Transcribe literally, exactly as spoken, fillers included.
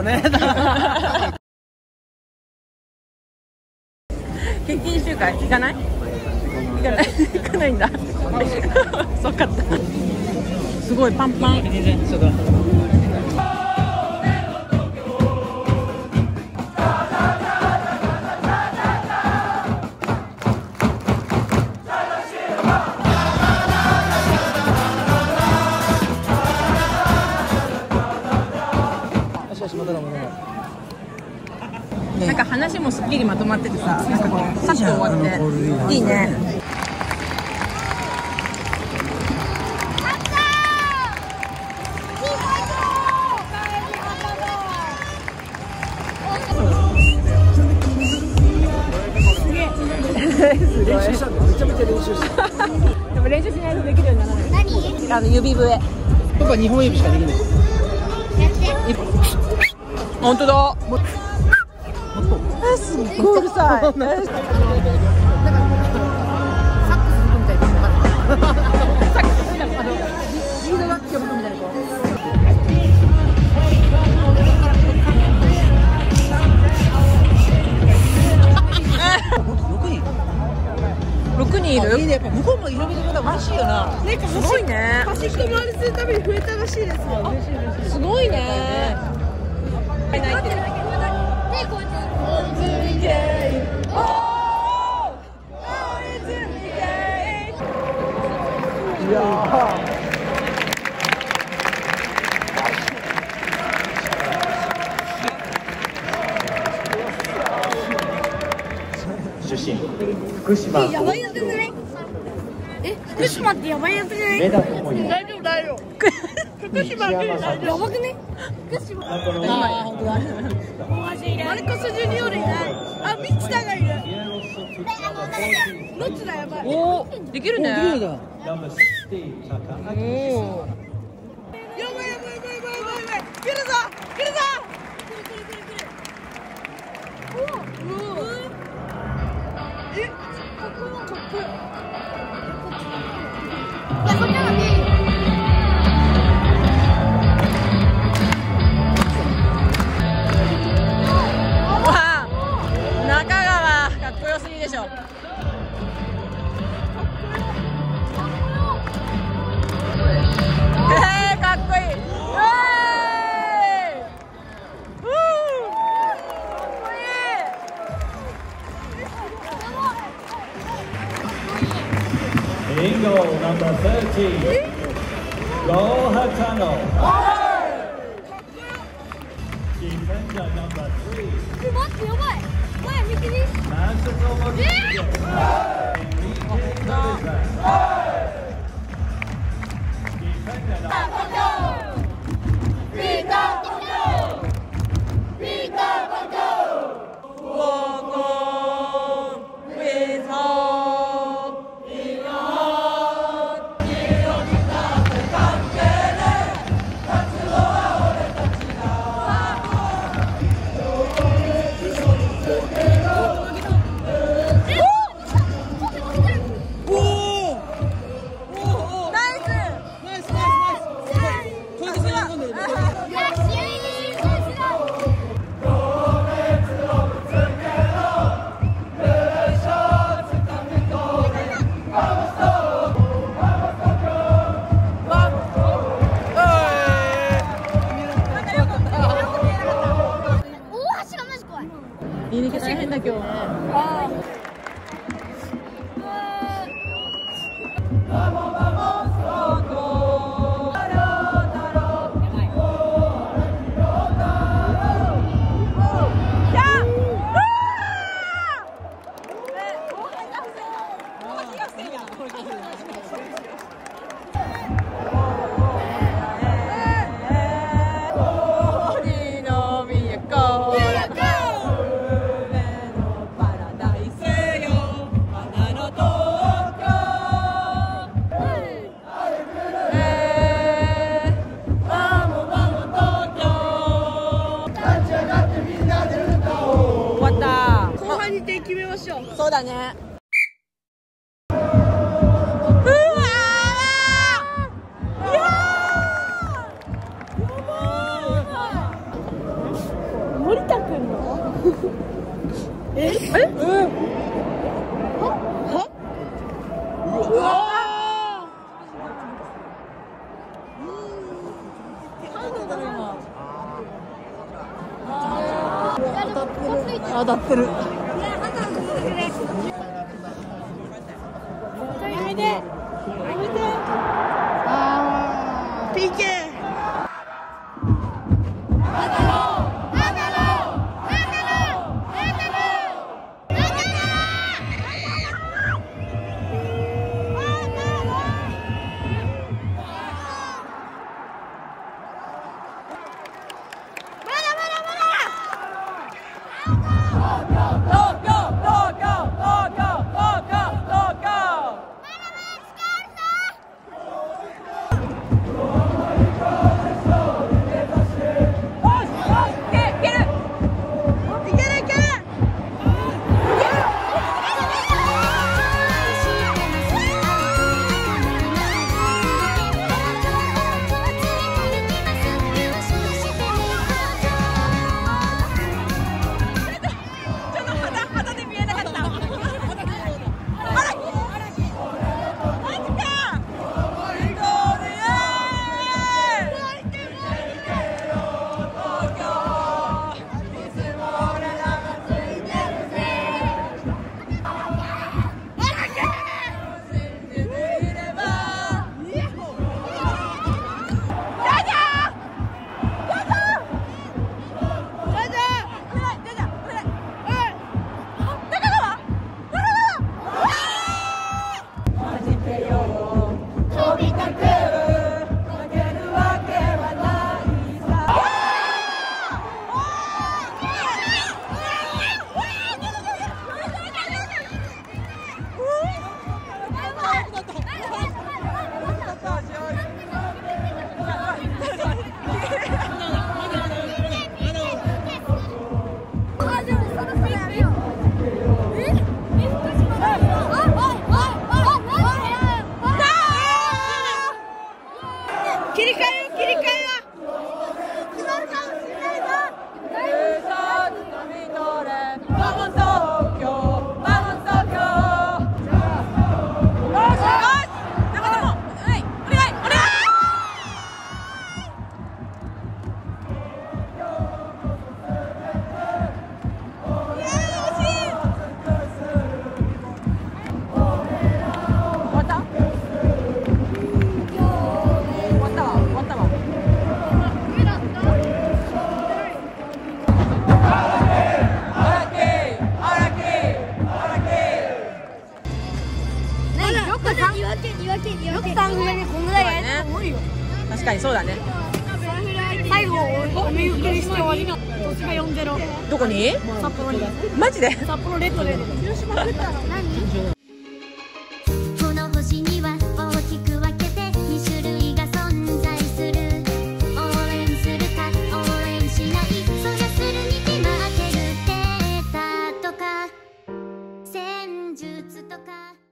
ね。 決起集会行かない？行かない。行かないんだ。そうかった。すごいパンパン。なんか話もすっきりまとまっててさ、なんかこうさっと終わっていいね。練習したんだ。めちゃめちゃ練習した。でも練習しないとできるようにならない。何？あの指笛。 僕は二本指しかできない。 本当だ。え、すっごいうるさい。なんかサックス吹くみたいです。サックス吹いたあのリード楽器を吹くみたいなこう。六人いる？いいね、やっぱ向こうも広めてくれたら嬉しいよな。ね、すごいね。端っこ回りするために増えたらしいですよ。嬉しい嬉しい。すごいね。泣いてる。で、こうやって。いやー。 出身福島。 やばいやつじゃない？え、福島ってやばいやつじゃない？大丈夫大丈夫。福島ってやばくね？福島。ああ、本当だ。マルコスジュニオールいない。あ、ミッチタがいる。どっちだやばい。 おお、できるね。おお。 やばいやばいやばいやばいやばいやばい。来るぞ来るぞ。来る来る来る来る。おお。え、かっこいいかっこいい。いや、こっちなのに。 中川かっこよすぎでしょ。えー、かっこいい。うえー、うー、 Bingo number thirty. Go Hatano. Defender number three. 待ってやばい。前見てみ。 Master え言い抜け大変だ今日ね。そうだね。 森田くんのええはうわ当たってる。 やめてやめてあー ピーケー切り替えよう切り替えよう決まるかもしれないぞよくさんふれでこんぐらいやれたと思うよ。 確かにそうだね。 最後お見送りして終わりの土地がよんゼロ。 どこに？ 札幌に。 マジで？ 札幌レッドで。広島食ったの何？ この星には大きく分けてに種類が存在する。応援するか応援しない、そりゃするに決まってる。データとか戦術とか